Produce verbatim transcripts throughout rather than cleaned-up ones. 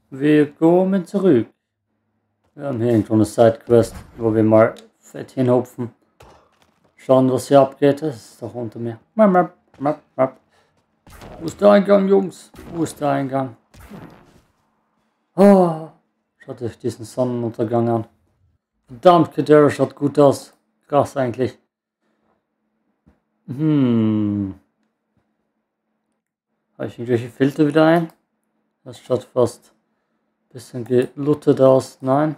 Wir kommen zurück. Wir haben hier irgendwo eine Sidequest, wo wir mal fett hinhupfen. Schauen, was hier abgeht. Das ist doch unter mir. Map, map, map, map. Wo ist der Eingang, Jungs? Wo ist der Eingang? Oh, schaut euch diesen Sonnenuntergang an. Verdammt, Kadera schaut gut aus. Krass eigentlich. Hm. Habe ich irgendwelche Filter wieder ein? Das schaut fast ein bisschen geluttet aus. Nein.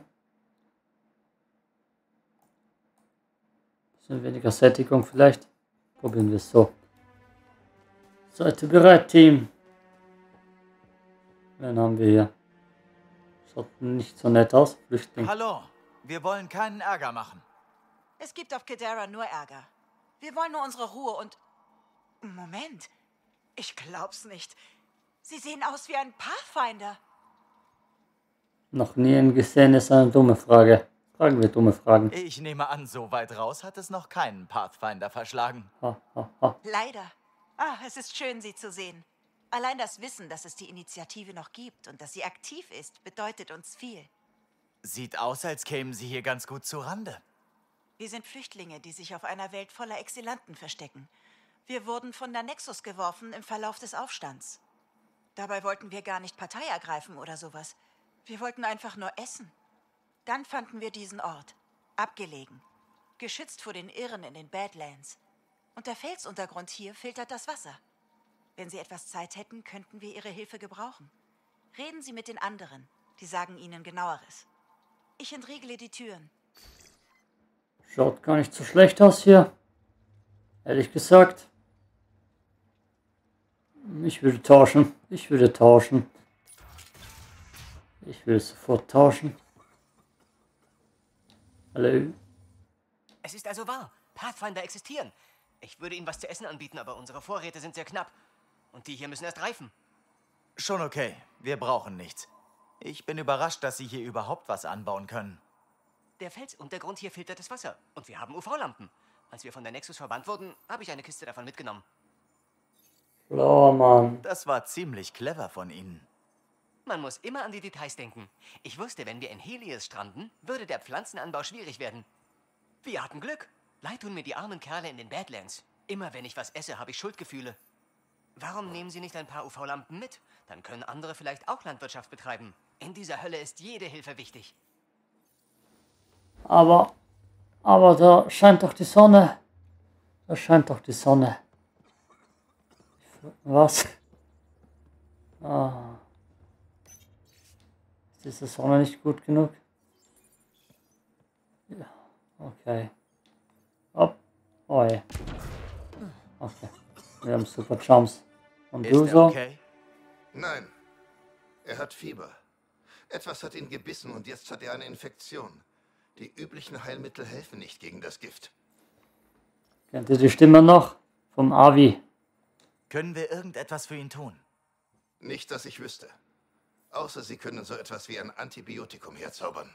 Bisschen weniger Sättigung vielleicht. Probieren wir es so. Seid ihr bereit, Team? Wen haben wir hier? Schaut nicht so nett aus. Flüchtling. Hallo, wir wollen keinen Ärger machen. Es gibt auf Kadera nur Ärger. Wir wollen nur unsere Ruhe und... Moment. Ich glaub's nicht. Sie sehen aus wie ein Pathfinder. Noch nie einen gesehen, ist eine dumme Frage. Fragen wir dumme Fragen. Ich nehme an, so weit raus hat es noch keinen Pathfinder verschlagen. Ha, ha, ha. Leider. Ah, es ist schön, Sie zu sehen. Allein das Wissen, dass es die Initiative noch gibt und dass sie aktiv ist, bedeutet uns viel. Sieht aus, als kämen Sie hier ganz gut zurande. Wir sind Flüchtlinge, die sich auf einer Welt voller Exilanten verstecken. Wir wurden von der Nexus geworfen im Verlauf des Aufstands. Dabei wollten wir gar nicht Partei ergreifen oder sowas. Wir wollten einfach nur essen. Dann fanden wir diesen Ort. Abgelegen. Geschützt vor den Irren in den Badlands. Und der Felsuntergrund hier filtert das Wasser. Wenn Sie etwas Zeit hätten, könnten wir Ihre Hilfe gebrauchen. Reden Sie mit den anderen. Die sagen Ihnen Genaueres. Ich entriegle die Türen. Schaut gar nicht so schlecht aus hier. Ehrlich gesagt. Ich würde tauschen. Ich würde tauschen. Ich will sofort tauschen. Hallo? Es ist also wahr. Pathfinder existieren. Ich würde Ihnen was zu essen anbieten, aber unsere Vorräte sind sehr knapp. Und die hier müssen erst reifen. Schon okay, wir brauchen nichts. Ich bin überrascht, dass Sie hier überhaupt was anbauen können. Der Felsuntergrund hier filtert das Wasser. Und wir haben U V-Lampen. Als wir von der Nexus verbannt wurden, habe ich eine Kiste davon mitgenommen. Schlauer Mann. Das war ziemlich clever von Ihnen. Man muss immer an die Details denken. Ich wusste, wenn wir in Helios stranden, würde der Pflanzenanbau schwierig werden. Wir hatten Glück. Leid tun mir die armen Kerle in den Badlands. Immer wenn ich was esse, habe ich Schuldgefühle. Warum nehmen Sie nicht ein paar U V-Lampen mit? Dann können andere vielleicht auch Landwirtschaft betreiben. In dieser Hölle ist jede Hilfe wichtig. Aber, aber da scheint doch die Sonne. Da scheint doch die Sonne. Was? Ah. Ist diese Sonne nicht gut genug? Ja, okay. Hopp. Oh je. Okay. Wir haben super Jumps. Und Ist du er so? okay? Nein, er hat Fieber. Etwas hat ihn gebissen und jetzt hat er eine Infektion. Die üblichen Heilmittel helfen nicht gegen das Gift. Kennt ihr die Stimme noch? Vom Avi. Können wir irgendetwas für ihn tun? Nicht, dass ich wüsste. Außer sie können so etwas wie ein Antibiotikum herzaubern.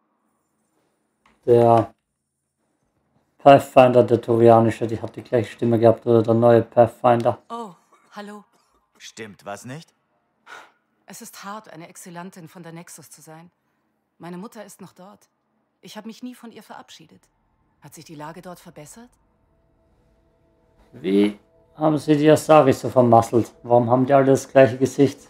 Der Pathfinder, der Torianische, die hat die gleiche Stimme gehabt, oder der neue Pathfinder. Oh, hallo. Stimmt was nicht? Es ist hart, eine Exilantin von der Nexus zu sein. Meine Mutter ist noch dort. Ich habe mich nie von ihr verabschiedet. Hat sich die Lage dort verbessert? Wie haben sie die Asari so vermasselt? Warum haben die alle das gleiche Gesicht?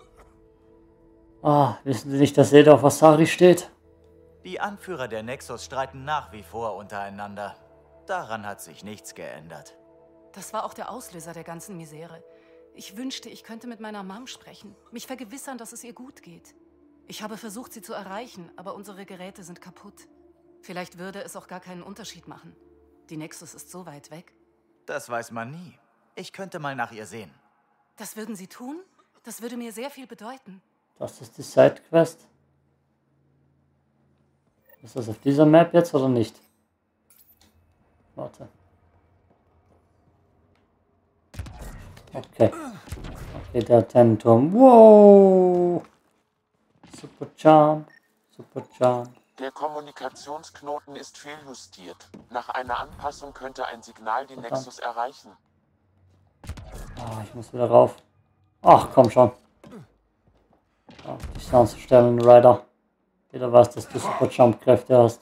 Ah, wissen Sie nicht, dass jeder auf Asari steht? Die Anführer der Nexus streiten nach wie vor untereinander. Daran hat sich nichts geändert. Das war auch der Auslöser der ganzen Misere. Ich wünschte, ich könnte mit meiner Mom sprechen, mich vergewissern, dass es ihr gut geht. Ich habe versucht, sie zu erreichen, aber unsere Geräte sind kaputt. Vielleicht würde es auch gar keinen Unterschied machen. Die Nexus ist so weit weg. Das weiß man nie. Ich könnte mal nach ihr sehen. Das würden Sie tun? Das würde mir sehr viel bedeuten. Das ist die Sidequest. Ist das auf dieser Map jetzt oder nicht? Warte. Okay. Okay, der Tenturm. Wow! Super Jump. Super Jump. Der Kommunikationsknoten ist fehljustiert. Nach einer Anpassung könnte ein Signal die Nexus erreichen. Ah, ich muss wieder rauf. Ach, komm schon. Auf dich anzustellen, Ryder. Jeder weiß, dass du Super Jump-Kräfte hast.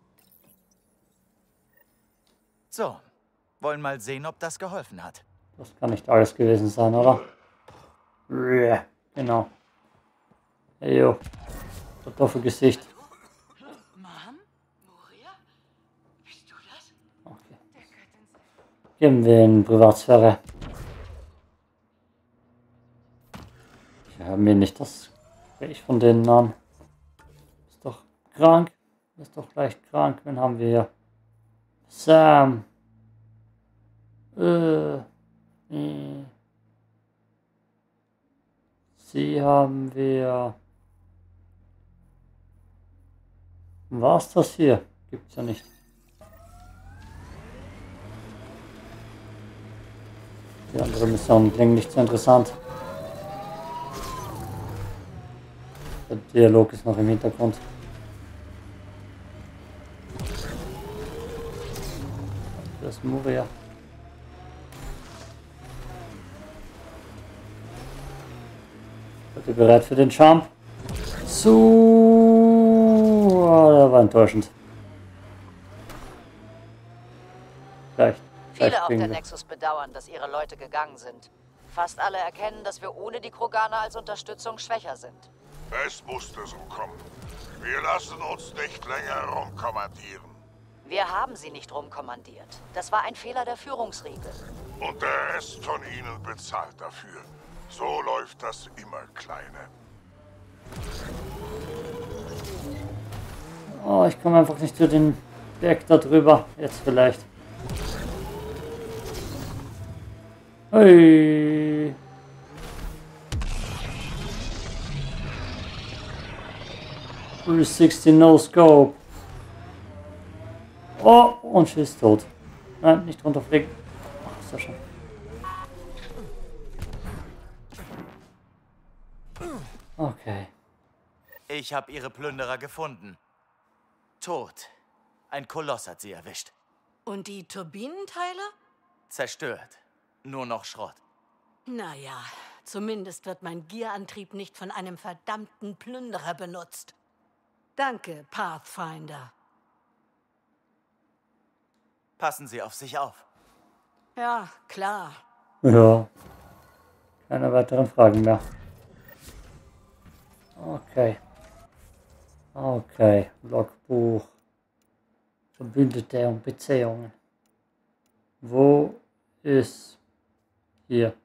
So, wollen mal sehen, ob das geholfen hat. Das kann nicht alles gewesen sein, oder? Yeah, genau. Hey, yo. Kartoffelgesicht. Mom? Moria? Bist du das? Okay. Geben wir in Privatsphäre. Ich höre mir nicht das Gespräch von denen an. Ist doch krank. Ist doch leicht krank. Wen haben wir hier? Sam. Äh. äh. Sie haben wir. Was das hier? Gibt's ja nicht. Die andere Mission klingt nicht so interessant. Der Dialog ist noch im Hintergrund. Das ist Moria. Seid ihr bereit für den Jump? So, oh, der war enttäuschend. Vielleicht. Viele auf der Nexus bedauern, dass ihre Leute gegangen sind. Fast alle erkennen, dass wir ohne die Kroganer als Unterstützung schwächer sind. Es musste so kommen. Wir lassen uns nicht länger rumkommandieren. Wir haben sie nicht rumkommandiert. Das war ein Fehler der Führungsriege. Und der Rest von ihnen bezahlt dafür. So läuft das immer, Kleine. Oh, ich komme einfach nicht zu den Berg da drüber. Jetzt vielleicht. Hey. three sixty No Scope. Oh, und sie ist tot. Nein, nicht runterfliegen. Ach, ist ja schon. Okay. Ich habe ihre Plünderer gefunden. Tot. Ein Koloss hat sie erwischt. Und die Turbinenteile? Zerstört. Nur noch Schrott. Naja, zumindest wird mein Gierantrieb nicht von einem verdammten Plünderer benutzt. Danke, Pathfinder. Passen Sie auf sich auf. Ja, klar. Ja. Keine weiteren Fragen mehr. Okay. Okay. Logbuch. Verbündete und Beziehungen. Wo ist hier?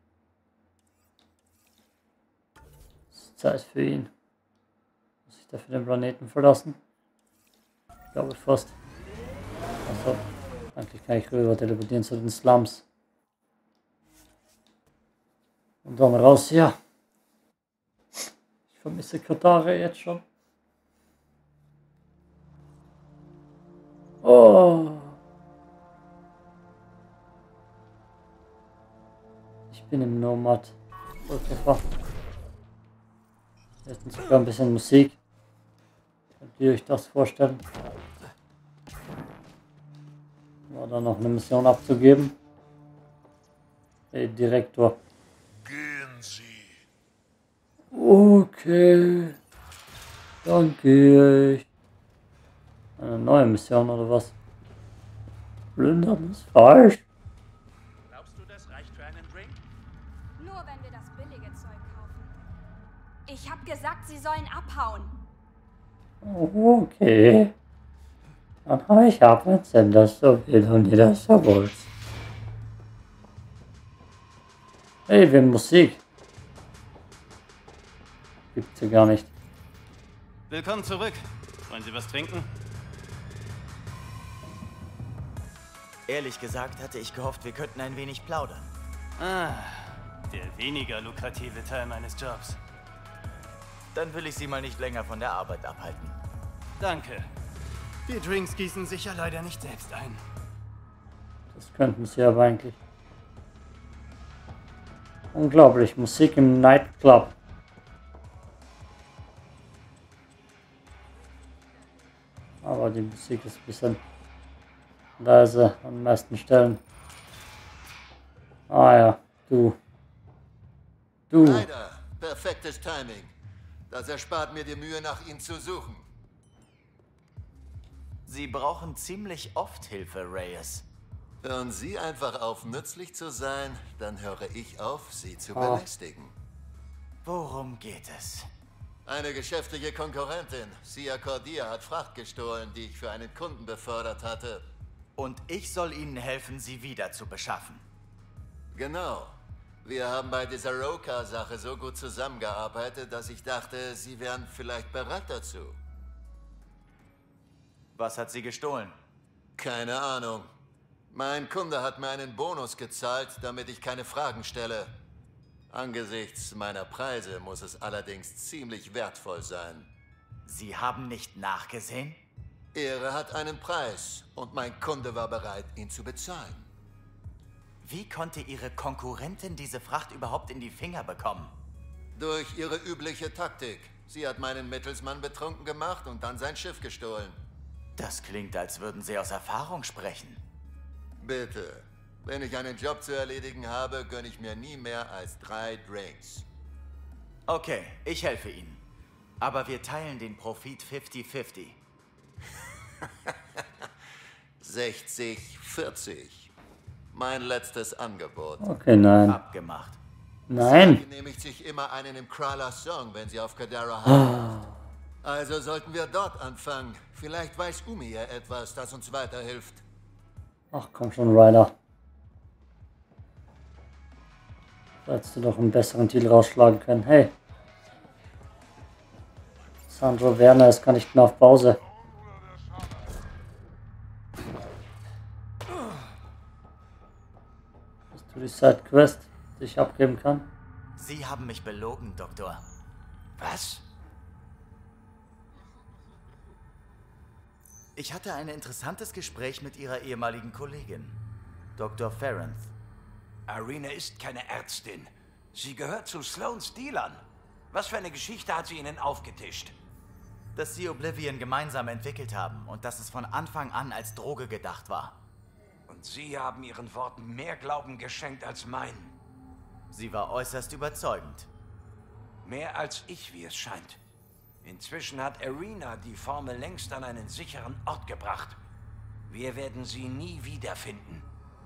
Es ist Zeit für ihn. Muss ich dafür den Planeten verlassen? Ich glaube fast. Also, eigentlich kann ich rüber teleportieren zu den Slums. Und dann raus hier. Ich vermisse Katara jetzt schon. Oh. Ich bin im Nomad. Wir hätten sogar ein bisschen Musik. Könnt ihr euch das vorstellen? War da noch eine Mission abzugeben? Hey, Direktor. Gehen Sie. Okay. Dann gehe ich. Eine neue Mission oder was? Plündern ist falsch. Glaubst du, das reicht für einen Drink? Nur wenn wir das billige Zeug kaufen. Ich hab gesagt, sie sollen abhauen. Okay. Dann habe ich ab, wenn das so will und ihr das so wollt. Hey, wir haben Musik. Gibt's hier gar nicht. Willkommen zurück. Wollen Sie was trinken? Ehrlich gesagt hatte ich gehofft, wir könnten ein wenig plaudern. Ah, der weniger lukrative Teil meines Jobs. Dann will ich Sie mal nicht länger von der Arbeit abhalten. Danke. Die Drinks gießen sich ja leider nicht selbst ein. Das könnten sie aber eigentlich. Unglaublich, Musik im Nightclub. Aber die Musik ist ein bisschen leise an den meisten Stellen. Ah ja, du. Du. Leider, perfektes Timing. Das erspart mir die Mühe, nach ihm zu suchen. Sie brauchen ziemlich oft Hilfe, Reyes. Hören Sie einfach auf, nützlich zu sein, dann höre ich auf, Sie zu Oh. belästigen. Worum geht es? Eine geschäftliche Konkurrentin, Sia Cordia, hat Fracht gestohlen, die ich für einen Kunden befördert hatte. Und ich soll Ihnen helfen, sie wieder zu beschaffen. Genau. Wir haben bei dieser Roka-Sache so gut zusammengearbeitet, dass ich dachte, Sie wären vielleicht bereit dazu. Was hat sie gestohlen? Keine Ahnung. Mein Kunde hat mir einen Bonus gezahlt, damit ich keine Fragen stelle. Angesichts meiner Preise muss es allerdings ziemlich wertvoll sein. Sie haben nicht nachgesehen? Ehre hat einen Preis und mein Kunde war bereit, ihn zu bezahlen. Wie konnte Ihre Konkurrentin diese Fracht überhaupt in die Finger bekommen? Durch ihre übliche Taktik. Sie hat meinen Mittelsmann betrunken gemacht und dann sein Schiff gestohlen. Das klingt, als würden Sie aus Erfahrung sprechen. Bitte. Wenn ich einen Job zu erledigen habe, gönne ich mir nie mehr als drei Drinks. Okay, ich helfe Ihnen. Aber wir teilen den Profit fünfzig fünfzig. sechzig vierzig. Mein letztes Angebot. Okay, nein. Abgemacht. Nein. Sie genehmigt sich immer einen im Krala Song, wenn sie auf Kadara haben. Also sollten wir dort anfangen. Vielleicht weiß Umi ja etwas, das uns weiterhilft. Ach komm schon, Ryder. Da hättest du doch einen besseren Deal rausschlagen können. Hey. Sandro Werner ist gar nicht mehr auf Pause. Dass du die Sidequest dich abgeben kann. Sie haben mich belogen, Doktor. Was? Ich hatte ein interessantes Gespräch mit Ihrer ehemaligen Kollegin, Doktor Ferranth. Irina ist keine Ärztin. Sie gehört zu Sloans Dealern. Was für eine Geschichte hat sie Ihnen aufgetischt? Dass Sie Oblivion gemeinsam entwickelt haben und dass es von Anfang an als Droge gedacht war. Und Sie haben Ihren Worten mehr Glauben geschenkt als meinen. Sie war äußerst überzeugend. Mehr als ich, wie es scheint. Inzwischen hat Irina die Formel längst an einen sicheren Ort gebracht. Wir werden sie nie wiederfinden.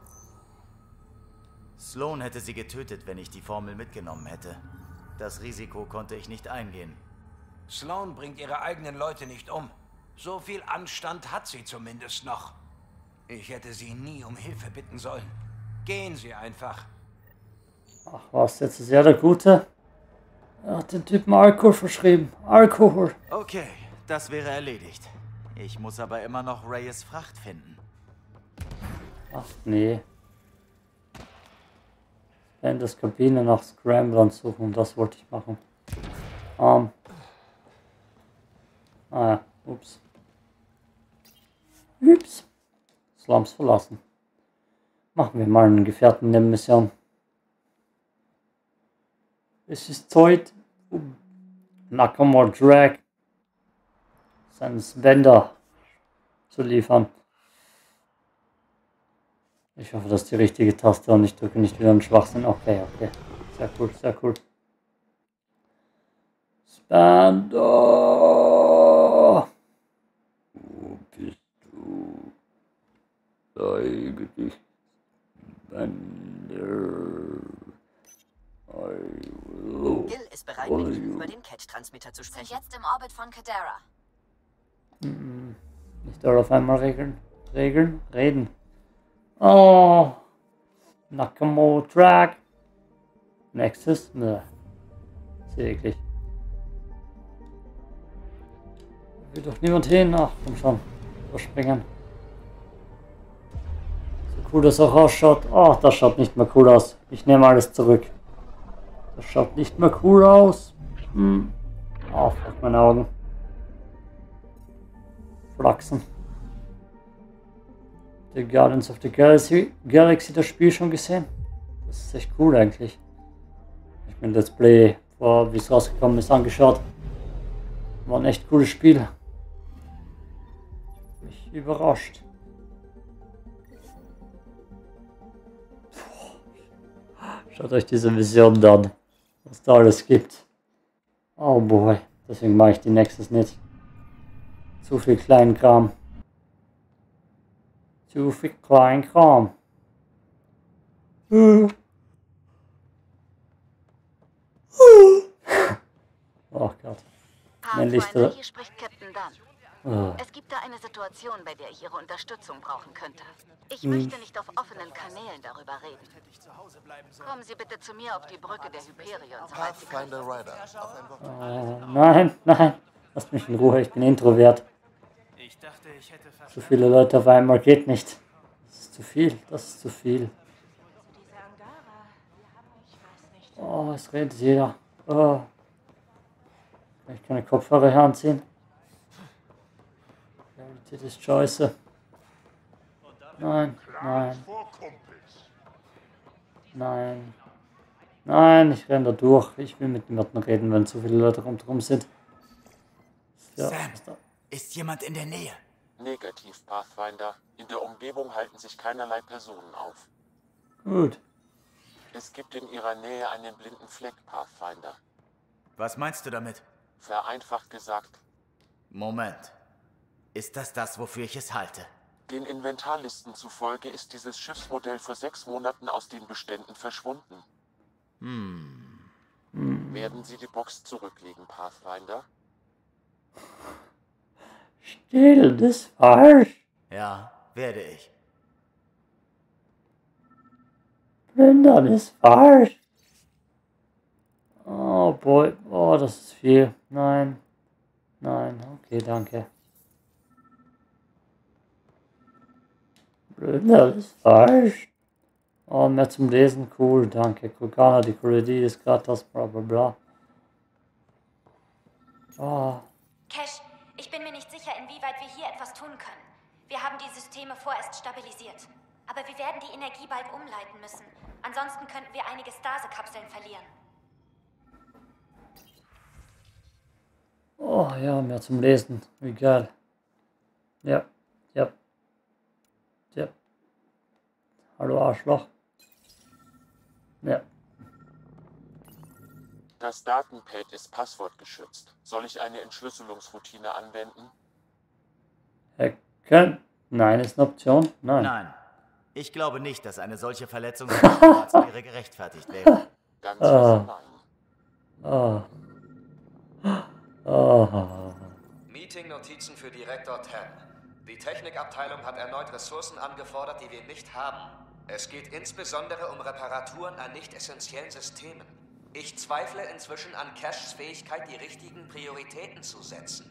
Sloan hätte sie getötet, wenn ich die Formel mitgenommen hätte. Das Risiko konnte ich nicht eingehen. Sloan bringt ihre eigenen Leute nicht um. So viel Anstand hat sie zumindest noch. Ich hätte sie nie um Hilfe bitten sollen. Gehen Sie einfach. Ach was, jetzt ist er der Gute. Er hat den Typen Alkohol verschrieben. Alkohol. Okay, das wäre erledigt. Ich muss aber immer noch Reyes Fracht finden. Ach nee. In der Kabine nach Scramblern suchen, das wollte ich machen. Ähm. Ah ja, ups. Ups. Slums verlassen. Machen wir mal einen Gefährten in der Mission. Es ist Zeit, um Nakamura Drag seinen Spender zu liefern. Ich hoffe, das ist die richtige Taste und ich drücke nicht wieder einen Schwachsinn. Okay, okay. Sehr cool, sehr cool. Spender! Wo bist du? Zeige dich, Spender. Gil ist bereit, mit Ihnen über den Cat-Transmitter zu sprechen. Sind jetzt im Orbit von Kadara. Mm-mm. Nicht alle auf einmal regeln. Regeln? Reden. Oh. Nakamura Track. Nexus? Ne. Sehr eklig. Will doch niemand hin. Ach, komm schon. Überspringen. So cool das auch ausschaut. Oh, das schaut nicht mehr cool aus. Ich nehme alles zurück. Das schaut nicht mehr cool aus. Hm. Oh, fuck, meine Augen. Flachsen. The Guardians of the Galaxy, Galaxy das Spiel schon gesehen? Das ist echt cool eigentlich. Ich bin Let's Play, vor wie es rausgekommen ist, angeschaut. War ein echt cooles Spiel. Mich überrascht. Puh. Schaut euch diese Vision an, was da alles gibt. Oh boy. Deswegen mache ich die Nexus nicht. Zu viel Kleinkram. Zu viel Kleinkram. Hm. Oh Gott. Mein Lichter. Hier spricht Captain Dunn. Oh. Es gibt da eine Situation, bei der ich Ihre Unterstützung brauchen könnte. Ich Hm. möchte nicht auf offenen Kanälen darüber reden. Kommen Sie bitte zu mir auf die Brücke der Hyperion. sobald Sie können. Pathfinder Rider. Auf ein Wochenende. Oh, nein, nein. Lasst mich in Ruhe, ich bin Introvert. Ich dachte, ich hätte So viele Leute auf einmal geht nicht. Das ist zu viel, das ist zu viel. Oh, es redet jeder. Oh. Kann ich keine Kopfhörer hier anziehen? Realität ist scheiße. Nein, nein. Nein. Nein, ich renne da durch. Ich will mit niemandem reden, wenn zu viele Leute rundherum sind. Ja, Sam, ist jemand in der Nähe? Negativ, Pathfinder. In der Umgebung halten sich keinerlei Personen auf. Gut. Es gibt in ihrer Nähe einen blinden Fleck, Pathfinder. Was meinst du damit? Vereinfacht gesagt. Moment. Ist das das, wofür ich es halte? Den Inventarlisten zufolge ist dieses Schiffsmodell vor sechs Monaten aus den Beständen verschwunden. Hm. Hm. Werden Sie die Box zurücklegen, Pathfinder? Still, das ist falsch. Ja, werde ich. Blindern ist falsch. Oh boy, oh, das ist viel. Nein, nein, okay, danke. Blindern ist falsch. Oh, mehr zum Lesen, cool, danke. Krogana, die Idee ist gerade das, bla bla bla. Oh. Cash, ich bin mir nicht sicher, inwieweit wir hier etwas tun können. Wir haben die Systeme vorerst stabilisiert. Aber wir werden die Energie bald umleiten müssen. Ansonsten könnten wir einige Stase-Kapseln verlieren. Oh ja, mehr zum Lesen. Wie geil. Ja, ja. Ja. Hallo Arschloch. Ja. Das Datenpad ist passwortgeschützt. Soll ich eine Entschlüsselungsroutine anwenden? Hacken? Nein, ist eine Option. Nein. Nein. Ich glaube nicht, dass eine solche Verletzung der Privatsphäre gerechtfertigt wäre. Ganz Ah. nein. Oh. Oh. Meeting-Notizen für Direktor Tan. Die Technikabteilung hat erneut Ressourcen angefordert, die wir nicht haben. Es geht insbesondere um Reparaturen an nicht essentiellen Systemen. Ich zweifle inzwischen an Cashs Fähigkeit, die richtigen Prioritäten zu setzen.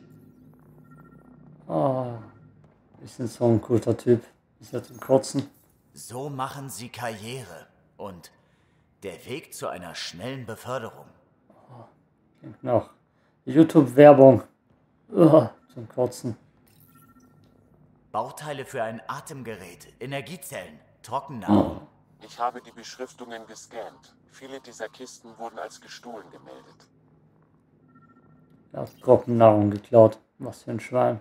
Oh. Ich bin so ein guter Typ. Ist ja zum Kotzen. So machen sie Karriere. Und der Weg zu einer schnellen Beförderung. Oh. Klingt noch. YouTube-Werbung. Oh, zum Kotzen. Bauteile für ein Atemgerät, Energiezellen, Trockennahrung. Ich habe die Beschriftungen gescannt. Viele dieser Kisten wurden als gestohlen gemeldet. Ja, Trockennahrung geklaut. Was für ein Schwein.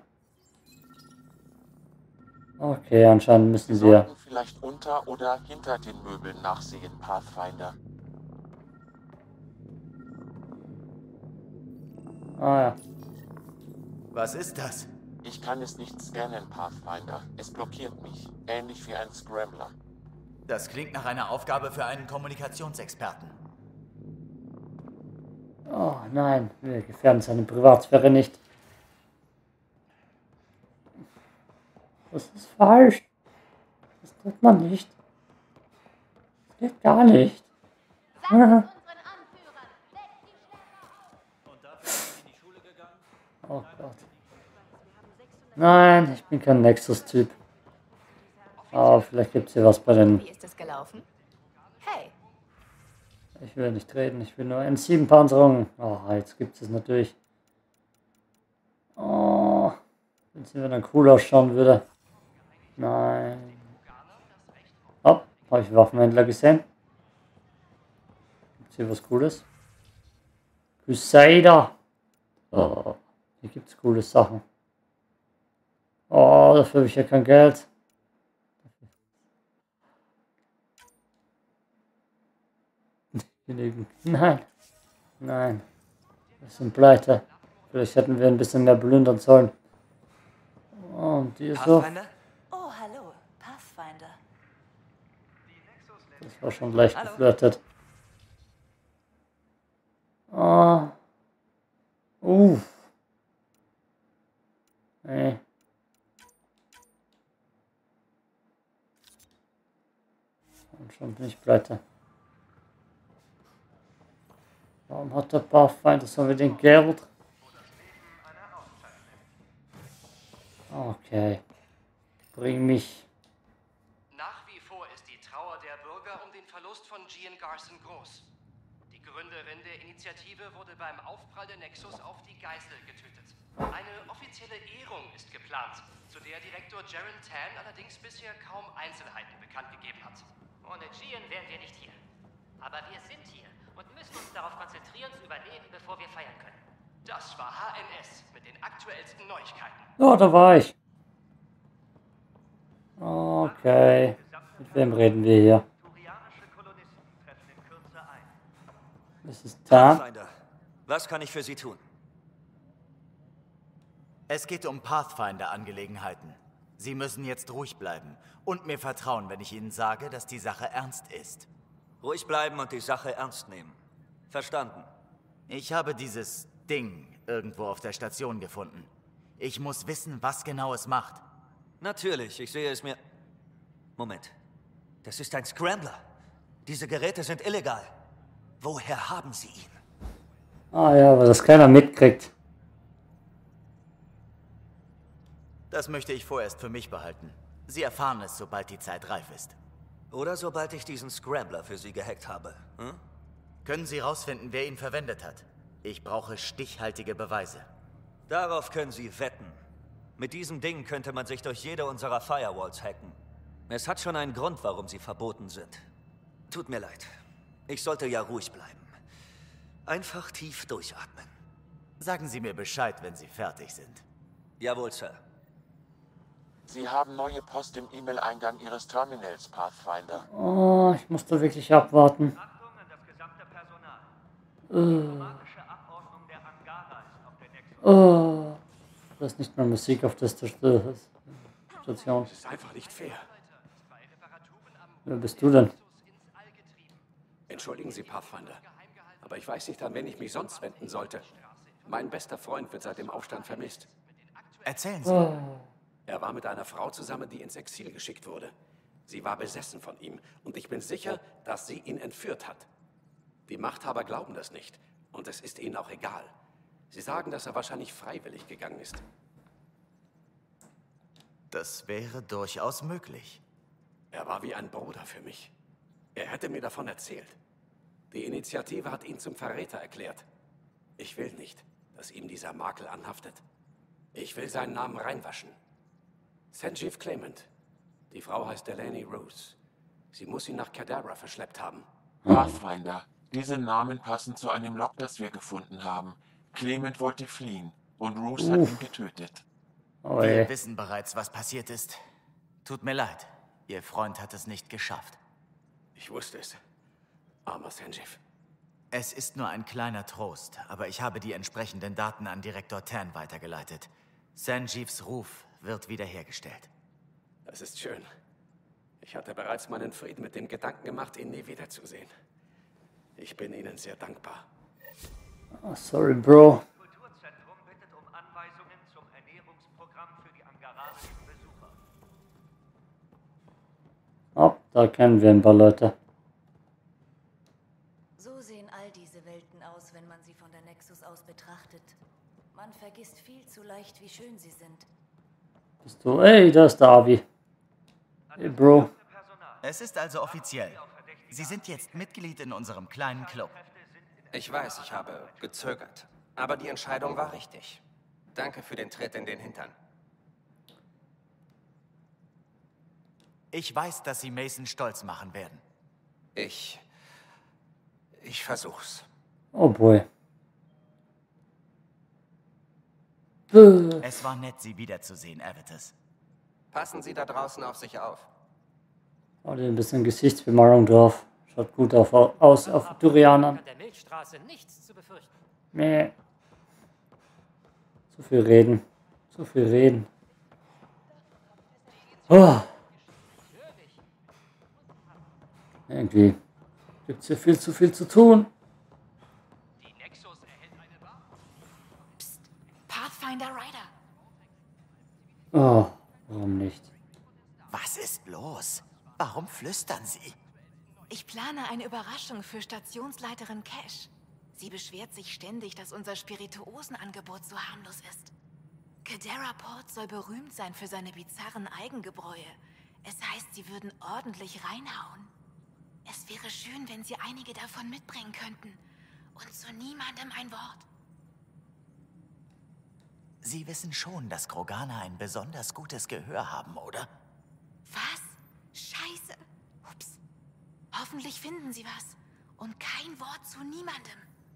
Okay, anscheinend müssen Sie wir... sollten vielleicht unter oder hinter den Möbeln nachsehen, Pathfinder. Ah ja. Was ist das? Ich kann es nicht scannen, Pathfinder. Es blockiert mich. Ähnlich wie ein Scrambler. Das klingt nach einer Aufgabe für einen Kommunikationsexperten. Oh nein, wir gefährden seine Privatsphäre nicht. Das ist falsch. Das tut man nicht. Das geht gar nicht. Oh Gott. Nein, ich bin kein Nexus-Typ. Aber vielleicht gibt es hier was bei den... Wie ist es gelaufen? Hey. Ich will nicht reden, ich will nur M sieben Panzerung. Oh, jetzt gibt es natürlich. Oh, wenn es mir dann cool ausschauen würde. Nein. Oh, habe ich Waffenhändler gesehen? Gibt es hier was Cooles? Crusader. Oh, hier gibt es coole Sachen. Oh, dafür habe ich ja kein Geld. Genügend. Nein. Nein. Wir sind pleite. Vielleicht hätten wir ein bisschen mehr plündern sollen. Und die ist so. Oh, hallo, Pathfinder. Das war schon leicht Hallo. geflirtet. Ah. Uh. Nee. Und schon bin ich pleite. Warum hat der Pathfinder so mit dem Geld? Okay. Bring mich. Nach wie vor ist die Trauer der Bürger um den Verlust von Gian Garson groß. Die Gründerin der Initiative wurde beim Aufprall der Nexus auf die Geißel getötet. Eine offizielle Ehrung ist geplant, zu der Direktor Jaren Tan allerdings bisher kaum Einzelheiten bekannt gegeben hat. Ohne Gian wären wir nicht hier. Aber wir sind hier und müssen uns darauf konzentrieren, zu überleben, bevor wir feiern können. Das war H N S mit den aktuellsten Neuigkeiten. Oh, da war ich. Okay. Mit wem reden wir hier? Das ist da. Pathfinder, was kann ich für Sie tun? Es geht um Pathfinder-Angelegenheiten. Sie müssen jetzt ruhig bleiben und mir vertrauen, wenn ich Ihnen sage, dass die Sache ernst ist. Ruhig bleiben und die Sache ernst nehmen. Verstanden. Ich habe dieses Ding irgendwo auf der Station gefunden. Ich muss wissen, was genau es macht. Natürlich, ich sehe es mir... Moment. Das ist ein Scrambler. Diese Geräte sind illegal. Woher haben Sie ihn? Ah ja, weil das keiner mitkriegt. Das möchte ich vorerst für mich behalten. Sie erfahren es, sobald die Zeit reif ist. Oder sobald ich diesen Scrambler für Sie gehackt habe. Hm? Können Sie rausfinden, wer ihn verwendet hat? Ich brauche stichhaltige Beweise. Darauf können Sie wetten. Mit diesem Ding könnte man sich durch jede unserer Firewalls hacken. Es hat schon einen Grund, warum sie verboten sind. Tut mir leid. Ich sollte ja ruhig bleiben. Einfach tief durchatmen. Sagen Sie mir Bescheid, wenn Sie fertig sind. Jawohl, Sir. Sie haben neue Post im E-Mail-Eingang Ihres Terminals, Pathfinder. Oh, ich muss da wirklich abwarten. Uh. Oh. Da ist nicht mehr Musik auf der Station. Das ist einfach nicht fair. Wer bist du denn? Entschuldigen Sie, Pathfinder, aber ich weiß nicht, an wen ich mich sonst wenden sollte. Mein bester Freund wird seit dem Aufstand vermisst. Erzählen Sie. Oh. Er war mit einer Frau zusammen, die ins Exil geschickt wurde. Sie war besessen von ihm und ich bin sicher, dass sie ihn entführt hat. Die Machthaber glauben das nicht und es ist ihnen auch egal. Sie sagen, dass er wahrscheinlich freiwillig gegangen ist. Das wäre durchaus möglich. Er war wie ein Bruder für mich. Er hätte mir davon erzählt. Die Initiative hat ihn zum Verräter erklärt. Ich will nicht, dass ihm dieser Makel anhaftet. Ich will seinen Namen reinwaschen. Sanjeev Clement. Die Frau heißt Delaney Rose. Sie muss ihn nach Kadara verschleppt haben. Pathfinder, diese Namen passen zu einem Log, das wir gefunden haben. Clement wollte fliehen und Rose hat ihn getötet. Oh, wir wissen bereits, was passiert ist. Tut mir leid. Ihr Freund hat es nicht geschafft. Ich wusste es. Armer Sanjeev. Es ist nur ein kleiner Trost, aber ich habe die entsprechenden Daten an Direktor Tan weitergeleitet. Sanjeevs Ruf wird wiederhergestellt. Das ist schön. Ich hatte bereits meinen Frieden mit dem Gedanken gemacht, ihn nie wiederzusehen. Ich bin Ihnen sehr dankbar. Oh, sorry, Bro. Kulturzentrum bittet um Anweisungen zum Ernährungsprogramm für die angaranischen Besucher. Oh, da kennen wir ein paar Leute. So sehen all diese Welten aus, wenn man sie von der Nexus aus betrachtet. Man vergisst viel zu leicht, wie schön sie sind. Bist du? Ey, da ist der Avi. Hey, Bro. Es ist also offiziell. Sie sind jetzt Mitglied in unserem kleinen Club. Ich weiß, ich habe gezögert. Aber die Entscheidung war richtig. Danke für den Tritt in den Hintern. Ich weiß, dass Sie Mason stolz machen werden. Ich... Ich versuch's. Oh boy. Es war nett, Sie wiederzusehen, Avitus. Passen Sie da draußen auf sich auf. Oh, ein bisschen Gesichtsbemalung drauf. Schaut gut auf, aus auf Turianern. Der Milchstraße nichts zu befürchten. Nee. viel reden. Zu viel reden. Oh. Irgendwie gibt es hier viel zu viel zu tun. Psst, Pathfinder Rider. Oh, warum nicht? Was ist los? Warum flüstern Sie? Ich plane eine Überraschung für Stationsleiterin Cash. Sie beschwert sich ständig, dass unser Spirituosenangebot so harmlos ist. Cadera Port soll berühmt sein für seine bizarren Eigengebräue. Es heißt, sie würden ordentlich reinhauen. Es wäre schön, wenn Sie einige davon mitbringen könnten. Und zu niemandem ein Wort. Sie wissen schon, dass Kroganer ein besonders gutes Gehör haben, oder? Was? Scheiße. Ups. Hoffentlich finden Sie was. Und kein Wort zu niemandem.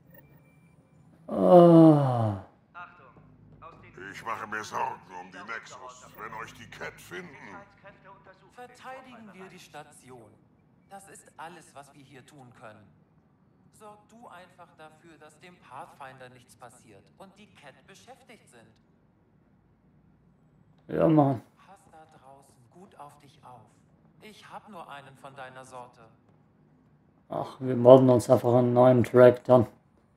Oh. Ich mache mir Sorgen um die Nexus, wenn euch die Cat finden. Verteidigen wir die Station. Das ist alles, was wir hier tun können. Sorg du einfach dafür, dass dem Pathfinder nichts passiert und die Cat beschäftigt sind. Ja, Mann. Pass da draußen gut auf dich auf. Ich hab nur einen von deiner Sorte. Ach, wir modden uns einfach einen neuen Track dann.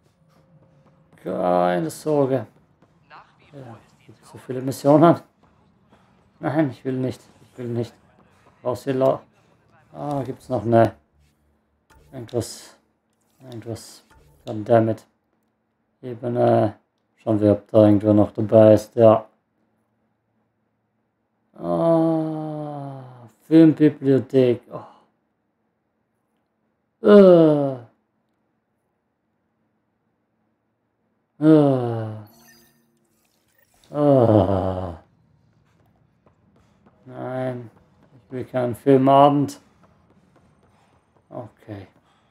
Keine Sorge. Ja, gibt es so viele Missionen? Nein, ich will nicht. Ich will nicht. Raus hier lau. Ah, gibt's noch eine. Irgendwas. Irgendwas. Goddammit. Ebene. Schauen wir, ob da irgendwo noch dabei ist. Ja. Ah, Filmbibliothek. Oh. Uh. Uh. Uh. Nein, ich will keinen Filmabend. Okay.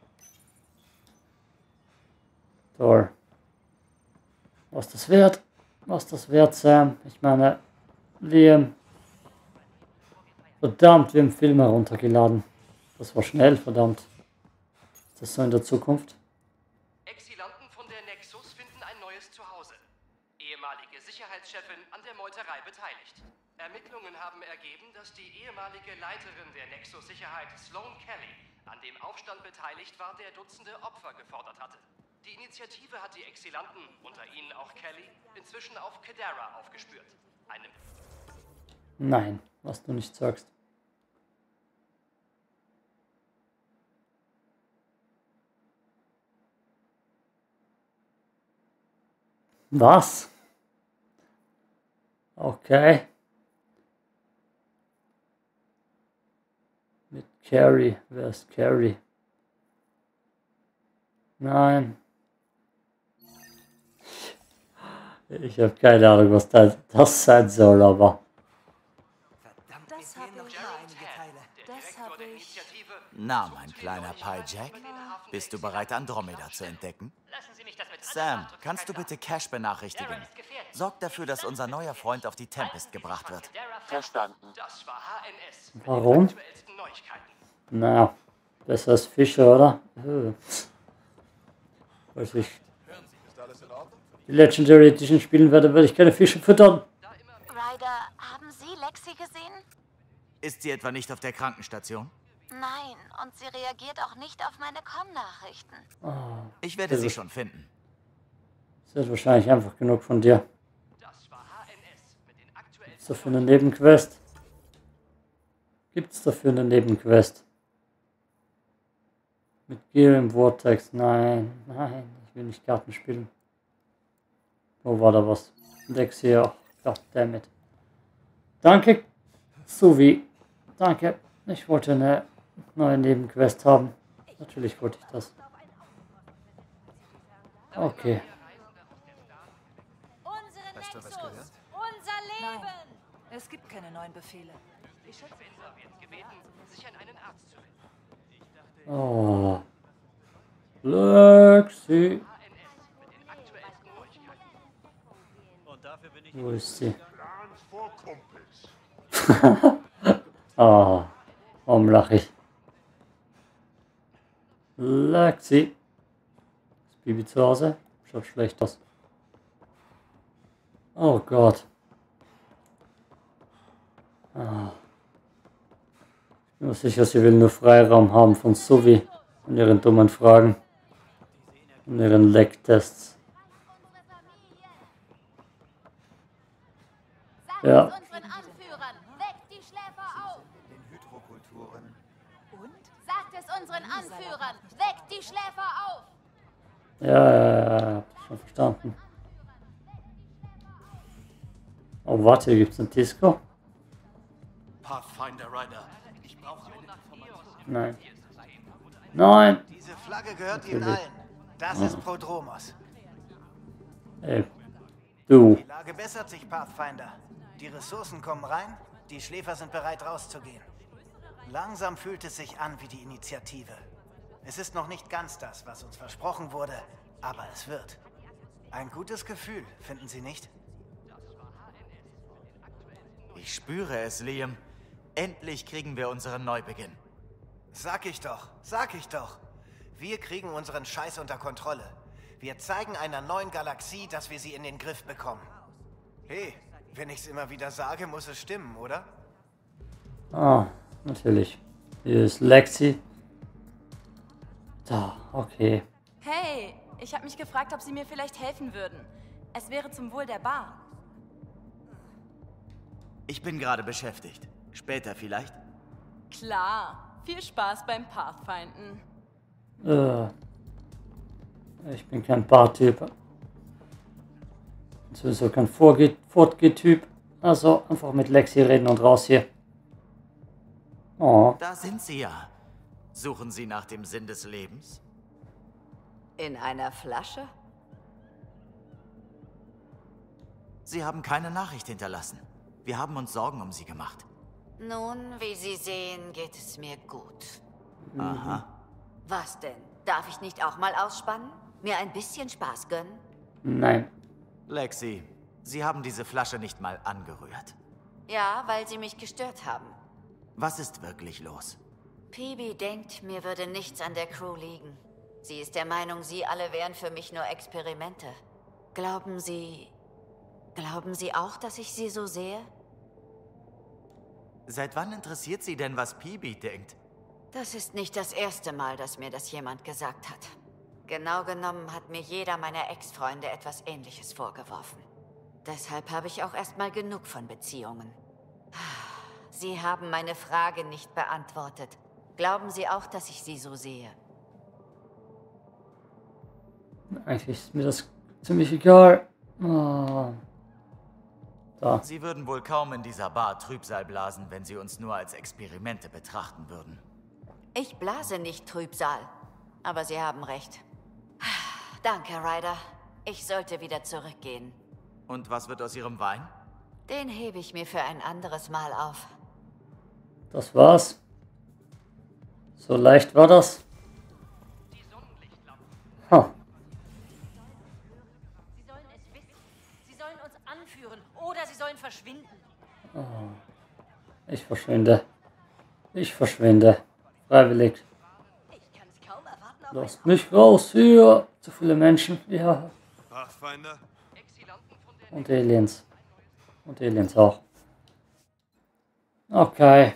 Tor. Was das wert? Was das wert, Sam? Ich meine, Liam. Verdammt, wir haben Filme heruntergeladen. Das war schnell, verdammt. Ist das so in der Zukunft? Exilanten von der Nexus finden ein neues Zuhause. Ehemalige Sicherheitschefin an der Meuterei beteiligt. Ermittlungen haben ergeben, dass die ehemalige Leiterin der Nexus-Sicherheit, Sloan Kelly, an dem Aufstand beteiligt war, der Dutzende Opfer gefordert hatte. Die Initiative hat die Exilanten, unter ihnen auch Kelly, inzwischen auf Cadera aufgespürt. Einem Nein, was du nicht sagst. Was? Okay. Mit Carrie. Wer ist Carrie? Nein. Ich habe keine Ahnung, was das, das sein soll, aber. Das habe ich. Das habe ich. Na, mein kleiner Pie-Jack, bist du bereit, Andromeda zu entdecken? Sam, kannst du bitte Cash benachrichtigen? Sorg dafür, dass unser neuer Freund auf die Tempest gebracht wird. Verstanden. Warum? Na, besser als Fische, oder? Äh. Weiß ich. Die Legendary Edition spielen werde, werde ich keine Fische füttern. Ryder, haben Sie Lexi gesehen? Ist sie etwa nicht auf der Krankenstation? Nein, und sie reagiert auch nicht auf meine Com-Nachrichten. Oh, ich werde sie schon finden. Das ist wahrscheinlich einfach genug von dir. Gibt's dafür eine Nebenquest? Gibt's dafür eine Nebenquest? Mit Gear im Vortex? Nein, nein, ich will nicht Karten spielen. Wo war da was? Dex hier. Goddammit. Danke, Suvi. Danke. Ich wollte eine neue Nebenquest haben. Natürlich wollte ich das. Okay. Hast du was gehört? Unser Leben! Nein, es gibt keine neuen Befehle. Ich schätze, ich habe jetzt gebeten, sich an einen Arzt zu wenden. Oh. Lexi. Wo ist sie? Oh. Warum lache ich? Lexi. Ist Bibi zu Hause? Schaut schlecht aus. Oh Gott. Ah. Ich bin mir sicher, sie will nur Freiraum haben von Suvi und ihren dummen Fragen und ihren Lecktests. Ja. Unseren Anführern, weckt die Schläfer auf! Den Hydrokulturen. Und? Sagt es unseren Anführern, weckt die Schläfer auf! Ja, ja, ja, ja, schon verstanden. Oh, warte, hier gibt's ein Disco? Pathfinder Rider, ich brauche eine Information. Nein. Nein! Diese Flagge gehört Natürlich. Ihnen allen. Das Ah. ist Prodromos. Ey, du. Die Lage bessert sich, Pathfinder. Die Ressourcen kommen rein, die Schläfer sind bereit rauszugehen. Langsam fühlt es sich an wie die Initiative. Es ist noch nicht ganz das, was uns versprochen wurde, aber es wird. Ein gutes Gefühl, finden Sie nicht? Ich spüre es, Liam. Endlich kriegen wir unseren Neubeginn. Sag ich doch, sag ich doch. Wir kriegen unseren Scheiß unter Kontrolle. Wir zeigen einer neuen Galaxie, dass wir sie in den Griff bekommen. Hey, wenn ich's immer wieder sage, muss es stimmen, oder? Ah, natürlich. Hier ist Lexi. Da, okay. Hey, ich habe mich gefragt, ob Sie mir vielleicht helfen würden. Es wäre zum Wohl der Bar. Ich bin gerade beschäftigt. Später vielleicht? Klar. Viel Spaß beim Pathfinden. Äh, ich bin kein Bar-Typ. Sowieso kein Fortgeh-Typ. Also einfach mit Lexi reden und raus hier. Oh. Da sind sie ja. Suchen Sie nach dem Sinn des Lebens? In einer Flasche? Sie haben keine Nachricht hinterlassen. Wir haben uns Sorgen um Sie gemacht. Nun, wie Sie sehen, geht es mir gut. Aha. Was denn? Darf ich nicht auch mal ausspannen? Mir ein bisschen Spaß gönnen? Nein. Lexi, Sie haben diese Flasche nicht mal angerührt. Ja, weil Sie mich gestört haben. Was ist wirklich los? Peebee denkt, mir würde nichts an der Crew liegen. Sie ist der Meinung, Sie alle wären für mich nur Experimente. Glauben Sie... Glauben Sie auch, dass ich Sie so sehe? Seit wann interessiert Sie denn, was Peebee denkt? Das ist nicht das erste Mal, dass mir das jemand gesagt hat. Genau genommen hat mir jeder meiner Ex-Freunde etwas Ähnliches vorgeworfen. Deshalb habe ich auch erstmal genug von Beziehungen. Sie haben meine Frage nicht beantwortet. Glauben Sie auch, dass ich Sie so sehe? Eigentlich ist mir das ziemlich egal. Oh. Da. Sie würden wohl kaum in dieser Bar Trübsal blasen, wenn Sie uns nur als Experimente betrachten würden. Ich blase nicht Trübsal, aber Sie haben recht. Danke, Ryder. Ich sollte wieder zurückgehen. Und was wird aus Ihrem Wein? Den hebe ich mir für ein anderes Mal auf. Das war's. So leicht war das. Ha. Sie sollen es wissen. Sie sollen uns anführen oder sie sollen verschwinden. Oh. Ich verschwinde. Ich verschwinde. Freiwillig. Lasst mich raus hier. Zu viele Menschen. Ja. Pathfinder? Und Aliens. Und Aliens auch. Okay.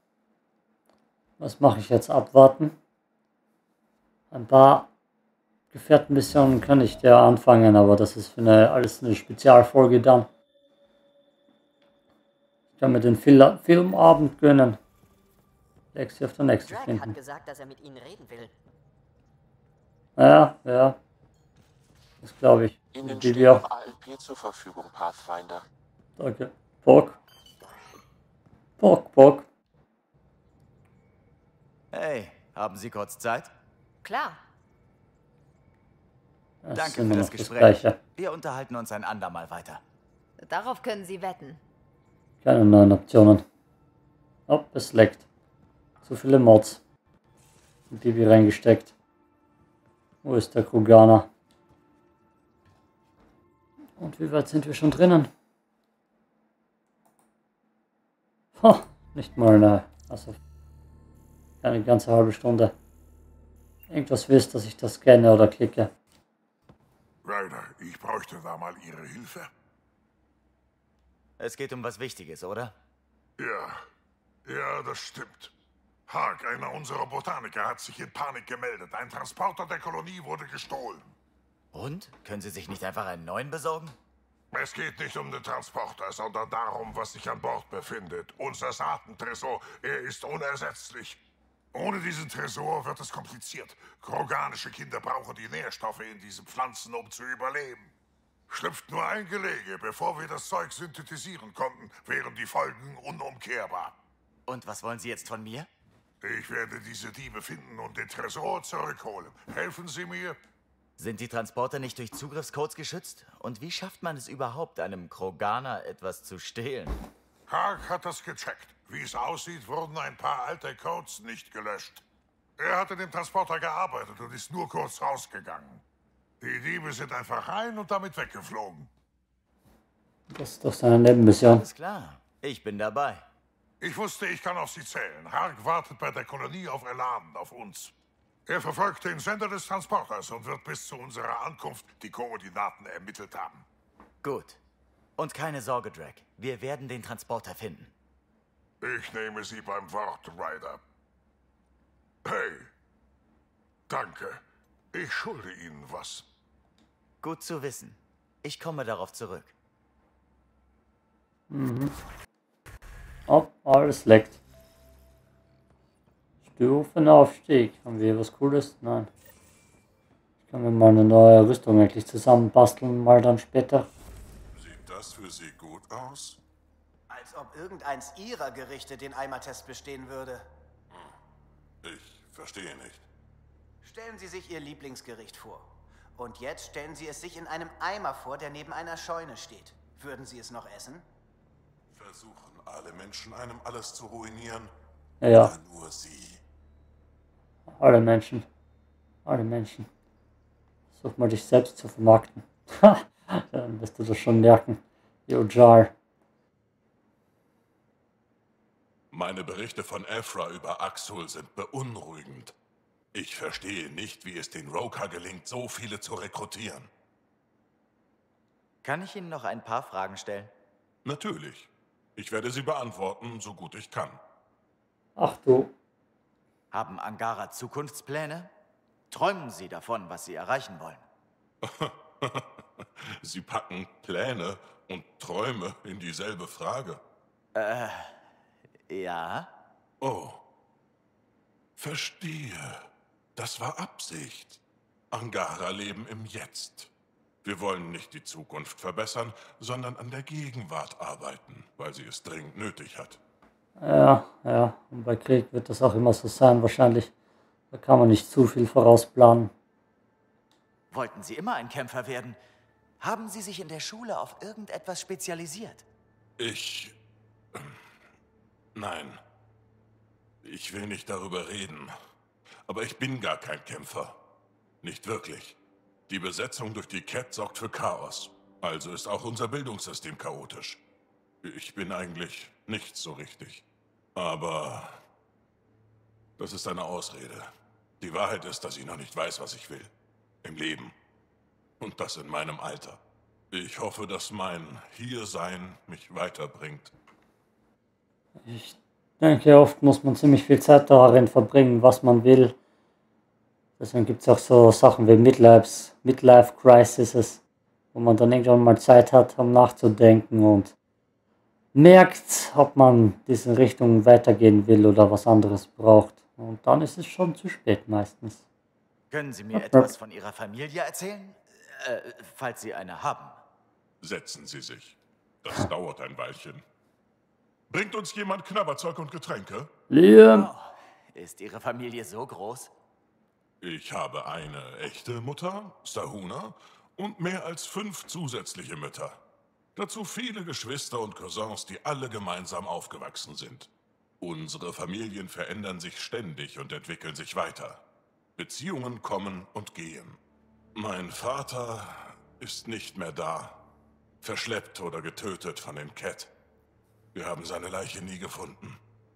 Was mache ich jetzt? Abwarten. Ein paar Gefährtenmissionen kann ich ja anfangen, aber das ist für eine, alles eine Spezialfolge dann. Ich kann mir den Fil Filmabend gönnen. Lexi auf der nächsten Drake finden. hat gesagt, dass er mit Ihnen reden will. Ja, ja. Das glaube ich. Ihnen Die steht wir noch A L P zur Verfügung, Pathfinder. Danke. Bock. Bock, Bock. Hey, haben Sie kurz Zeit? Klar. Das Danke ist für immer das noch das Gespräch. Gleiche. Wir unterhalten uns ein andermal weiter. Darauf können Sie wetten. Keine neuen Optionen. Oh, es leckt. Zu viele Mods. In Bibi reingesteckt. Wo ist der Kroganer? Und wie weit sind wir schon drinnen? Ha, nicht mal eine. Also eine ganze halbe Stunde. Irgendwas wisst, dass ich das scanne oder klicke. Ryder, ich bräuchte da mal Ihre Hilfe. Es geht um was Wichtiges, oder? Ja, ja, das stimmt. Hark, einer unserer Botaniker, hat sich in Panik gemeldet. Ein Transporter der Kolonie wurde gestohlen. Und? Können Sie sich nicht einfach einen neuen besorgen? Es geht nicht um den Transporter, sondern darum, was sich an Bord befindet. Unser Saatentresor, er ist unersetzlich. Ohne diesen Tresor wird es kompliziert. Kroganische Kinder brauchen die Nährstoffe in diesen Pflanzen, um zu überleben. Schlüpft nur ein Gelege, bevor wir das Zeug synthetisieren konnten, wären die Folgen unumkehrbar. Und was wollen Sie jetzt von mir? Ich werde diese Diebe finden und den Tresor zurückholen. Helfen Sie mir? Sind die Transporter nicht durch Zugriffscodes geschützt? Und wie schafft man es überhaupt, einem Kroganer etwas zu stehlen? Hark hat das gecheckt. Wie es aussieht, wurden ein paar alte Codes nicht gelöscht. Er hat in dem Transporter gearbeitet und ist nur kurz rausgegangen. Die Diebe sind einfach rein und damit weggeflogen. Das ist doch seine Nebenmission. Alles klar, ich bin dabei. Ich wusste, ich kann auf Sie zählen. Hark wartet bei der Kolonie auf Eladen, auf uns. Er verfolgt den Sender des Transporters und wird bis zu unserer Ankunft die Koordinaten ermittelt haben. Gut. Und keine Sorge, Drag. Wir werden den Transporter finden. Ich nehme Sie beim Wort, Ryder. Hey. Danke. Ich schulde Ihnen was. Gut zu wissen. Ich komme darauf zurück. Mhm. Oh, alles leckt. Stufenaufstieg. Haben wir was Cooles? Nein. Ich kann mir mal eine neue Rüstung eigentlich zusammenbasteln, mal dann später. Sieht das für Sie gut aus? Als ob irgendeins Ihrer Gerichte den Eimertest bestehen würde. Ich verstehe nicht. Stellen Sie sich Ihr Lieblingsgericht vor. Und jetzt stellen Sie es sich in einem Eimer vor, der neben einer Scheune steht. Würden Sie es noch essen? Versuchen alle Menschen, einem alles zu ruinieren? Ja. Oder nur Sie? Alle Menschen. Alle Menschen. Versuch mal dich selbst zu vermarkten. Ha! Dann wirst du das schon merken. Yo, Jar. Meine Berichte von Ephra über Axul sind beunruhigend. Ich verstehe nicht, wie es den Roka gelingt, so viele zu rekrutieren. Kann ich Ihnen noch ein paar Fragen stellen? Natürlich. Ich werde sie beantworten, so gut ich kann. Ach du. Haben Angara Zukunftspläne? Träumen Sie davon, was Sie erreichen wollen? Sie packen Pläne und Träume in dieselbe Frage. Äh, ja? Oh. Verstehe. Das war Absicht. Angara leben im Jetzt. Wir wollen nicht die Zukunft verbessern, sondern an der Gegenwart arbeiten, weil sie es dringend nötig hat. Ja, ja. Und bei Krieg wird das auch immer so sein, wahrscheinlich. Da kann man nicht zu viel vorausplanen. Wollten Sie immer ein Kämpfer werden? Haben Sie sich in der Schule auf irgendetwas spezialisiert? Ich... äh, Nein. Ich will nicht darüber reden. Aber ich bin gar kein Kämpfer. Nicht wirklich. Die Besetzung durch die Cat sorgt für Chaos. Also ist auch unser Bildungssystem chaotisch. Ich bin eigentlich nichts so richtig. Aber das ist eine Ausrede. Die Wahrheit ist, dass ich noch nicht weiß, was ich will. Im Leben. Und das in meinem Alter. Ich hoffe, dass mein Hiersein mich weiterbringt. Ich denke, oft muss man ziemlich viel Zeit darin verbringen, was man will. Deswegen gibt es auch so Sachen wie Midlife, Midlife Crises, wo man dann irgendwann mal Zeit hat, um nachzudenken und merkt, ob man diese Richtung weitergehen will oder was anderes braucht. Und dann ist es schon zu spät meistens. Können Sie mir etwas von Ihrer Familie erzählen? Äh, falls Sie eine haben. Setzen Sie sich. Das dauert ein Weilchen. Bringt uns jemand Knabberzeug und Getränke? Liam! Oh, ist Ihre Familie so groß? Ich habe eine echte Mutter, Sahuna, und mehr als fünf zusätzliche Mütter. Dazu viele Geschwister und Cousins, die alle gemeinsam aufgewachsen sind. Unsere Familien verändern sich ständig und entwickeln sich weiter. Beziehungen kommen und gehen. Mein Vater ist nicht mehr da. Verschleppt oder getötet von den Cat. Wir haben seine Leiche nie gefunden.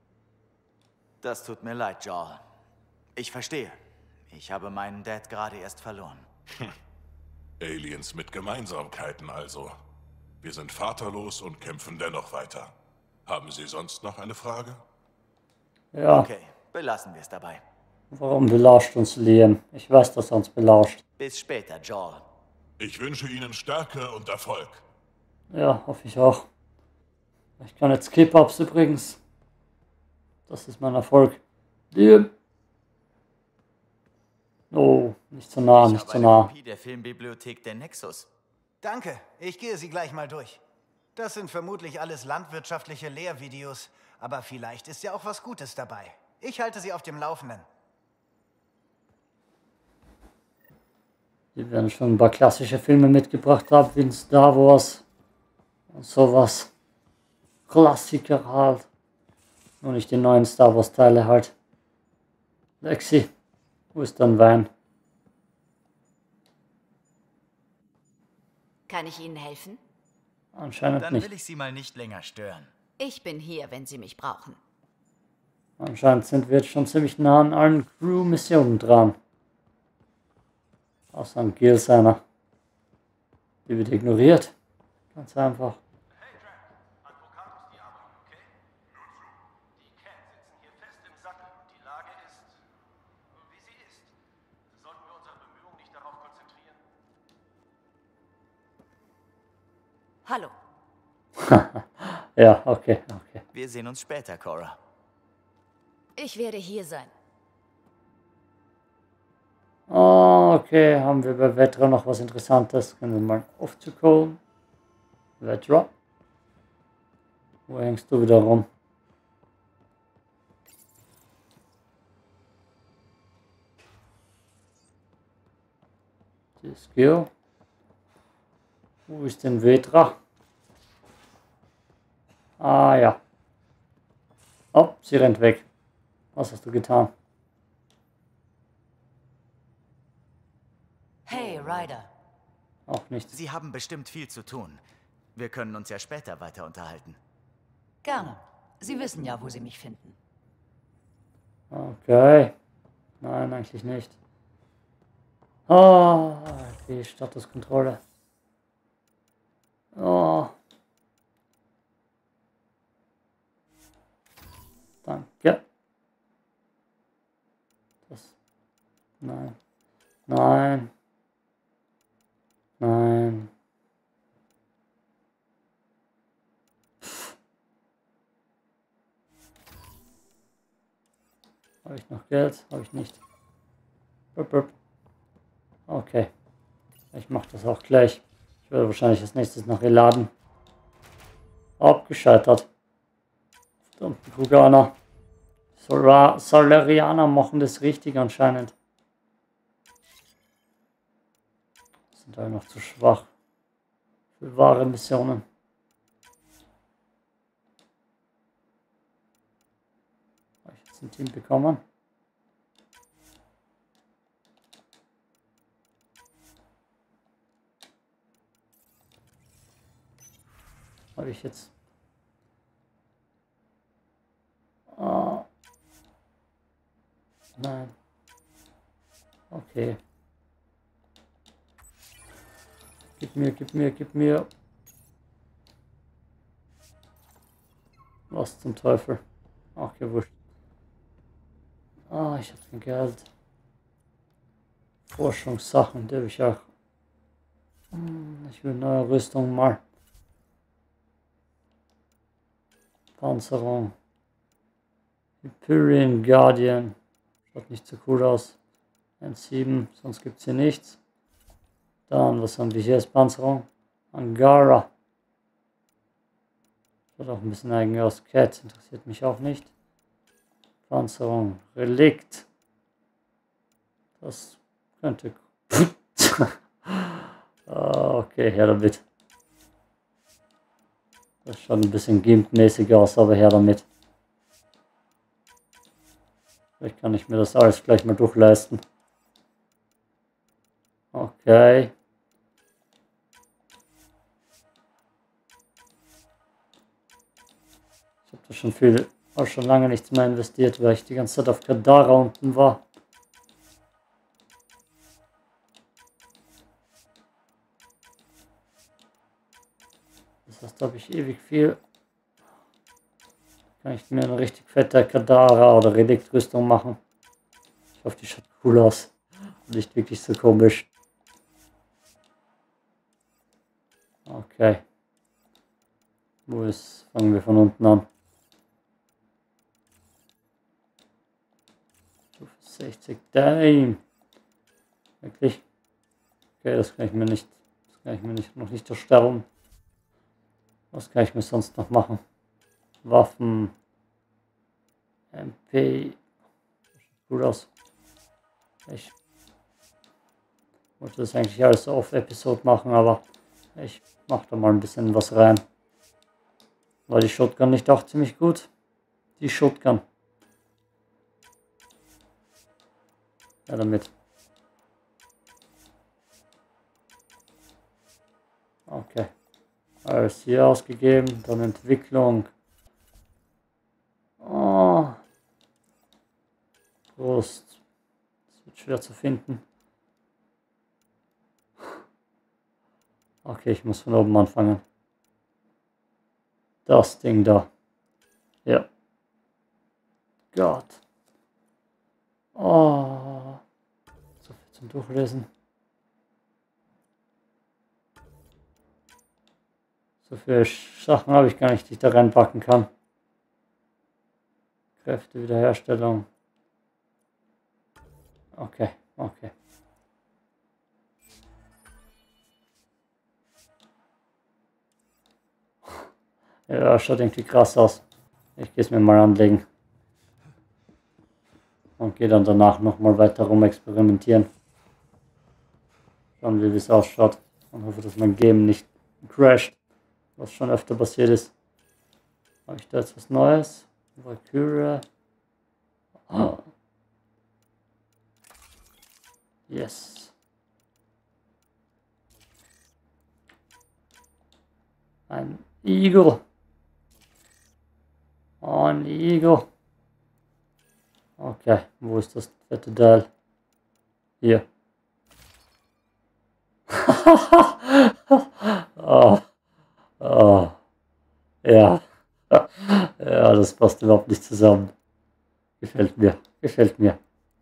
Das tut mir leid, Joel. Ich verstehe. Ich habe meinen Dad gerade erst verloren. Hm. Aliens mit Gemeinsamkeiten also. Wir sind vaterlos und kämpfen dennoch weiter. Haben Sie sonst noch eine Frage? Ja. Okay, belassen wir es dabei. Warum belauscht uns Liam? Ich weiß, dass er uns belauscht. Bis später, Joel. Ich wünsche Ihnen Stärke und Erfolg. Ja, hoffe ich auch. Ich kann jetzt Kebabs übrigens. Das ist mein Erfolg. Liam. Oh, nicht so nah, nicht so nah. Kopie der Filmbibliothek der Nexus. Danke, ich gehe sie gleich mal durch. Das sind vermutlich alles landwirtschaftliche Lehrvideos, aber vielleicht ist ja auch was Gutes dabei. Ich halte sie auf dem Laufenden. Die werden schon ein paar klassische Filme mitgebracht haben, wie in Star Wars und sowas. Klassiker halt. Nur nicht die neuen Star Wars Teile halt. Lexi, wo ist dein Wein? Kann ich Ihnen helfen? Anscheinend Dann nicht. will ich Sie mal nicht länger stören. Ich bin hier, wenn Sie mich brauchen. Anscheinend sind wir jetzt schon ziemlich nah an allen Crew-Missionen dran. Außer an Gil seiner. Die wird ignoriert. Ganz einfach. Hallo. Ja, okay, okay. Wir sehen uns später, Cora. Ich werde hier sein. Oh, okay, haben wir bei Vetra noch was Interessantes? Können wir mal aufzuholen. Vetra. Wo hängst du wieder rum? Die Skill. Wo ist denn Vetra? Ah ja. Oh, sie rennt weg. Was hast du getan? Hey, Ryder. Auch nichts. Sie haben bestimmt viel zu tun. Wir können uns ja später weiter unterhalten. Gerne. Sie wissen ja, wo Sie mich finden. Okay. Nein, eigentlich nicht. Oh, die Statuskontrolle. Oh. Danke. Das. Nein. Nein. Nein. Habe ich noch Geld? Habe ich nicht. Okay. Ich mache das auch gleich. Ich werde wahrscheinlich als nächstes nachher laden. Abgescheitert. Verdammte Kroganer. Solar Solarianer machen das richtig anscheinend. Sind alle noch zu schwach für wahre Missionen. Habe ich jetzt ein Team bekommen? Habe ich jetzt... Ah. Nein. Okay. Gib mir, gib mir, gib mir. Was zum Teufel? Ach, gewusst. Ah, ich habe kein Geld. Forschungssachen, die habe ich auch. Hm, ich will neue Rüstung mal. Panzerung. Hyperion Guardian. Schaut nicht so cool aus. N sieben, sonst gibt es hier nichts. Dann, was haben wir hier als Panzerung? Angara. Schaut auch ein bisschen eigen aus. Cat interessiert mich auch nicht. Panzerung. Relikt. Das könnte... Okay, her damit. Das schaut ein bisschen Gimp-mäßig aus, aber her damit. Vielleicht kann ich mir das alles gleich mal durchleisten. Okay. Ich habe da schon viel, auch schon lange nichts mehr investiert, weil ich die ganze Zeit auf Kadara unten war. Das heißt, da habe ich ewig viel. Kann ich mir eine richtig fette Kadara oder Reliktrüstung machen. Ich hoffe, die schaut cool aus. Nicht wirklich so komisch. Okay. Wo ist? Fangen wir von unten an. sechzig. Damn. Wirklich? Okay, das kann ich mir nicht. Das kann ich mir nicht noch nicht erstellen. Was kann ich mir sonst noch machen? Waffen. M P. Sieht gut aus. Ich wollte das eigentlich alles auf Episode machen, aber ich mache da mal ein bisschen was rein. War die Shotgun nicht auch ziemlich gut? Die Shotgun. Ja, damit. Okay. Alles hier ausgegeben, dann Entwicklung. Oh. Brust. Das wird schwer zu finden. Okay, ich muss von oben anfangen. Das Ding da. Ja. Gott. Oh. So viel zum Durchlesen. So viele Sachen habe ich gar nicht, die ich da reinpacken kann. Kräftewiederherstellung. Okay, okay. Ja, schaut irgendwie krass aus. Ich gehe es mir mal anlegen. Und gehe dann danach nochmal weiter rum experimentieren. Schauen, wie es ausschaut. Und hoffe, dass mein Game nicht crasht. Was schon öfter passiert ist. Habe ich da jetzt was Neues? Valkyrie. Oh. Yes. Ein Igel. Oh, ein Igel. Okay, wo ist das fette Teil? Hier. Oh. Oh. Ja. Ja, das passt überhaupt nicht zusammen. Gefällt mir. Gefällt mir.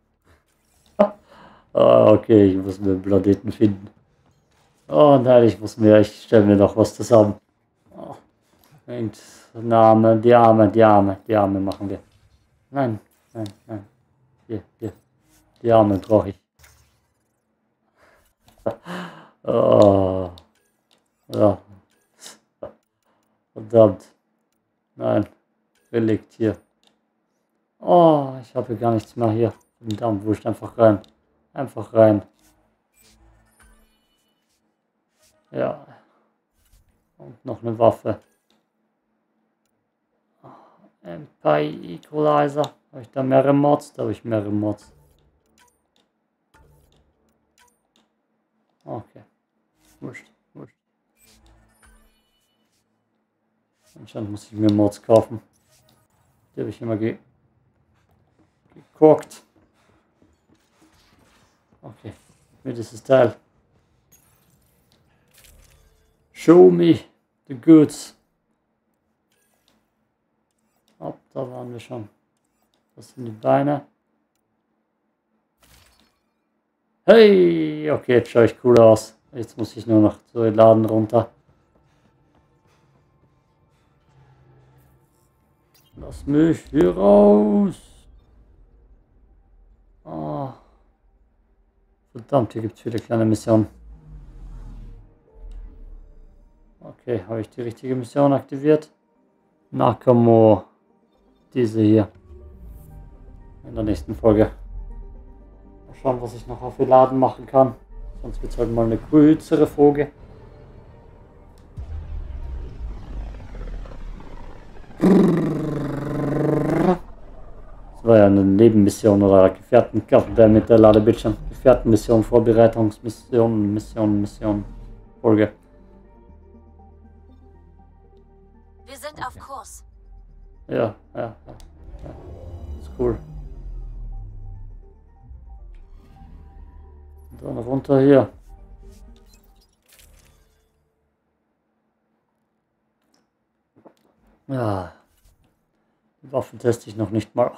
Oh, okay, ich muss mir einen Planeten finden. Oh nein, ich muss mir, ich stelle mir noch was zusammen. Oh. Und Name, die Arme, die Arme, die Arme machen wir. Nein, nein, nein. Hier, hier. Die Arme brauche ich. Oh. Ja. Verdammt. Nein. Relikt hier. Oh, ich habe hier gar nichts mehr hier. Verdammt, wurscht, einfach rein. Einfach rein. Ja. Und noch eine Waffe. Empire Equalizer. Habe ich da mehrere Mods? Da habe ich mehrere Mods. Okay. Wurscht, wurscht. Anscheinend muss ich mir Mods kaufen. Die habe ich immer ge geguckt. Okay. Mir dieses Teil. Show me the goods. Oh, da waren wir schon. Das sind die Beine. Hey, okay, jetzt schaue ich cool aus. Jetzt muss ich nur noch so den Laden runter. Lass mich hier raus. Oh. Verdammt, hier gibt es viele kleine Missionen. Okay, habe ich die richtige Mission aktiviert? Nakamo. Diese hier. In der nächsten Folge. Mal schauen, was ich noch auf den Laden machen kann. Sonst wird es halt mal eine größere Folge. Das war ja eine Nebenmission oder Gefährten, der mit der Ladebildschirm. Gefährtenmission, Vorbereitungsmission, Mission, Mission, Folge. Wir sind auf Kurs. Ja, ja, ja, ja. Ist cool. Und dann runter hier. Ja. Die Waffen teste ich noch nicht mal.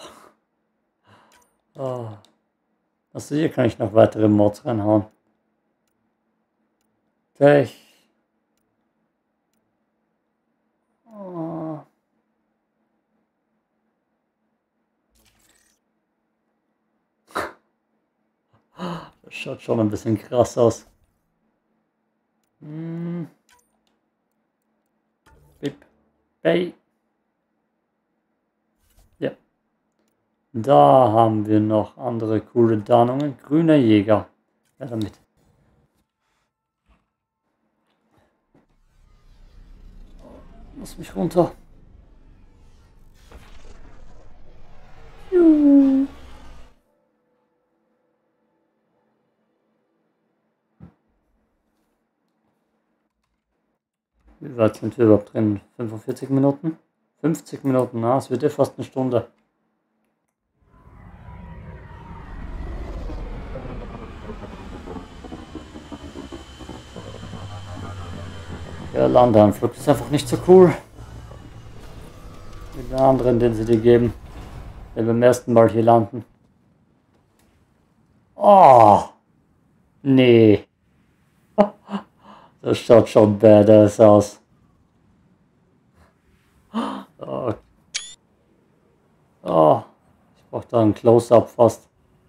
Oh. Also hier kann ich noch weitere Mods reinhauen. Tech. Oh. Das schaut schon ein bisschen krass aus. Hm. Bip. Hey. Ja. Da haben wir noch andere coole Tarnungen. Grüner Jäger. Ja, damit. Lass mich runter. Juhu. Wie weit sind wir überhaupt drin? fünfundvierzig Minuten? fünfzig Minuten, na, es wird ja fast eine Stunde. Der Landeanflug ist einfach nicht so cool. Wie den anderen, den sie dir geben. Wenn wir beim ersten Mal hier landen. Oh! Nee. Das schaut schon badass aus. Oh, oh. Ich brauche da ein Close-Up fast.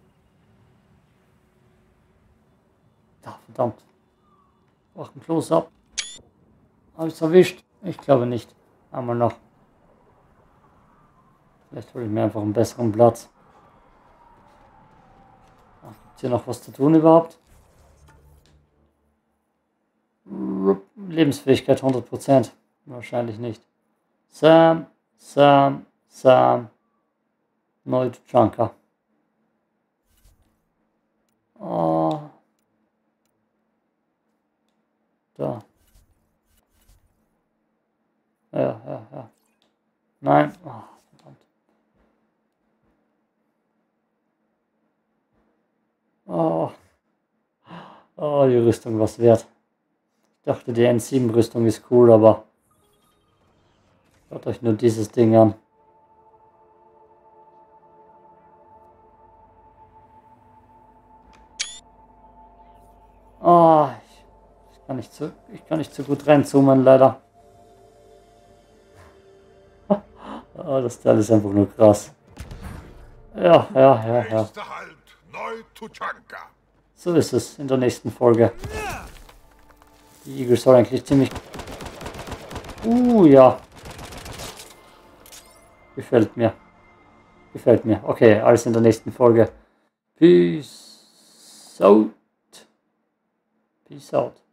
Da, verdammt. Ich brauche ein Close-Up. Habe ich es erwischt? Ich glaube nicht. Einmal noch. Vielleicht hole ich mir einfach einen besseren Platz. Gibt es hier noch was zu tun überhaupt? Lebensfähigkeit hundert Prozent. Wahrscheinlich nicht. Sam, Sam, Sam. Neu Junker. Oh. Da. Ja, ja, ja. Nein. Oh, verdammt. Oh. Oh, die Rüstung was wert. Ich dachte, die N sieben Rüstung ist cool, aber schaut euch nur dieses Ding an. Oh, ich, ich kann nicht zu, ich kann nicht so gut reinzoomen, leider. Oh, das Teil ist einfach nur krass. Ja, ja, ja, ja. So ist es in der nächsten Folge. Die Igel soll eigentlich ziemlich... Uh, ja. Gefällt mir. Gefällt mir. Okay, alles in der nächsten Folge. Peace out. Peace out.